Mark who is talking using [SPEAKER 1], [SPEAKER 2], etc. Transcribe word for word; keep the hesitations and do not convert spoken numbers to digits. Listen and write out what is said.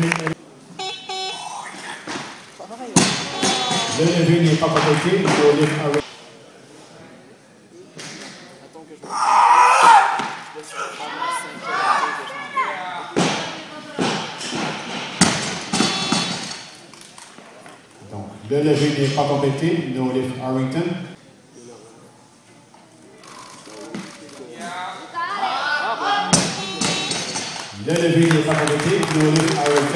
[SPEAKER 1] Le lever n'est pas complété, il faut lever un... Donc, le lever n'est pas complété, no lift Arlington. Le lever n'est pas complété, no lift Arlington.